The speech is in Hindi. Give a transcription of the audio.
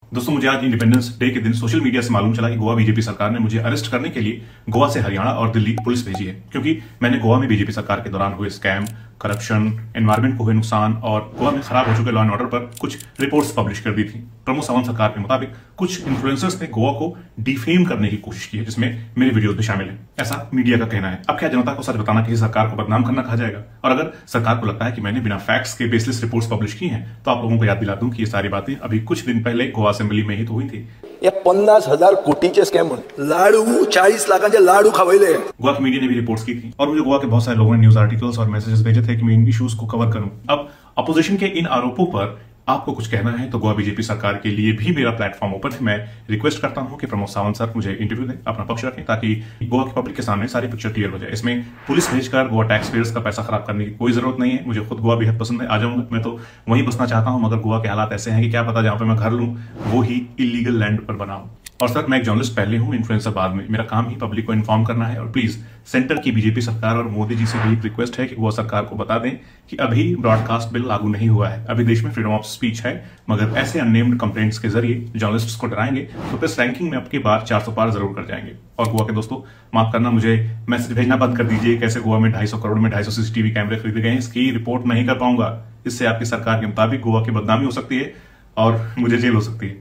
दोस्तों, मुझे आज इंडिपेंडेंस डे के दिन सोशल मीडिया से मालूम चला कि गोवा बीजेपी सरकार ने मुझे अरेस्ट करने के लिए गोवा से हरियाणा और दिल्ली पुलिस भेजी है, क्योंकि मैंने गोवा में बीजेपी सरकार के दौरान हुए स्कैम, करप्शन, एनवायरमेंट को हुए नुकसान और गोवा में खराब हो चुके लॉ एंड ऑर्डर पर कुछ रिपोर्ट्स पब्लिश कर दी थी। प्रमोद सावंत सरकार के मुताबिक कुछ इन्फ्लुएंसर्स ने गोवा को डिफेम करने की कोशिश की है, जिसमें मेरे वीडियोस भी शामिल हैं, ऐसा मीडिया का कहना है। अब क्या जनता को सच बताना किसी सरकार को बदनाम करना कहा जाएगा? और अगर सरकार को लगता है कि मैंने बिना फैक्ट्स के बेसलेस रिपोर्ट्स पब्लिश की हैं, तो आप लोगों को याद दिला दूं कि ये सारी बातें अभी कुछ दिन पहले गोवा असेंबली में ही तो हुई थी। या 50,000 कोटीचे स्कॅम लाडू 40 लाखांचे लाडू खावयले। गोवा की मीडिया ने भी रिपोर्ट्स की थी और मुझे गोवा के बहुत सारे लोगों ने न्यूज आर्टिकल्स और मैसेजेस भेजे थे कि मैं इन इश्यूज को कवर करूं। अब अपोजिशन के इन आरोपों पर आपको कुछ कहना है तो गोवा बीजेपी सरकार के लिए भी मेरा प्लेटफॉर्म ओपन है। मैं रिक्वेस्ट करता हूं कि प्रमोद सावंत सर मुझे इंटरव्यू दें, अपना पक्ष रखें, ताकि गोवा की पब्लिक के सामने सारी पिक्चर क्लियर हो जाए। इसमें पुलिस भेजकर गोवा टैक्स पेयर्स का पैसा खराब करने की कोई जरूरत नहीं है। मुझे खुद गोवा बेहद पसंद है, आ जाऊंगा, मैं तो वहीं बसना चाहता हूं, मगर गोवा के हालात ऐसे हैं कि क्या पता जहां पर मैं घर लूं वो ही इलीगल लैंड पर बना हो। और सर, मैं एक जर्नलिस्ट पहले हूं, इन्फ्लुएंसर बाद में। मेरा काम ही पब्लिक को इन्फॉर्म करना है। और प्लीज सेंटर की बीजेपी सरकार और मोदी जी से भी एक रिक्वेस्ट है कि वो सरकार को बता दें कि अभी ब्रॉडकास्ट बिल लागू नहीं हुआ है। अभी देश में फ्रीडम ऑफ स्पीच है, मगर ऐसे अननेम्ड कंप्लेंट्स के जरिए जर्नलिस्ट्स को डराएंगे तो प्रेस रैंकिंग में अब की बार 400 पार जरूर कर जाएंगे। और गोवा के दोस्तों, माफ करना, मुझे मैसेज भेजना बंद कर दीजिए कैसे गोवा में 250 करोड़ में 250 सीसीटीवी कैमरे खरीदे गए हैं। इसकी रिपोर्ट नहीं कर पाऊंगा। इससे आपकी सरकार के मुताबिक गोवा की बदनामी हो सकती है और मुझे जेल हो सकती है।